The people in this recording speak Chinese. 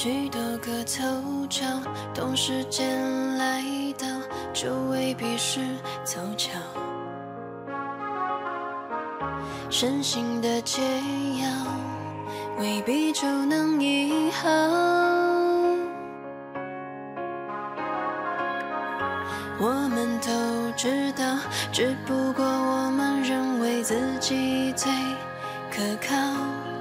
许多个头角，等时间来到，就未必是凑巧。深情的解药，未必就能医好。我们都知道，只不过我们认为自己最可靠。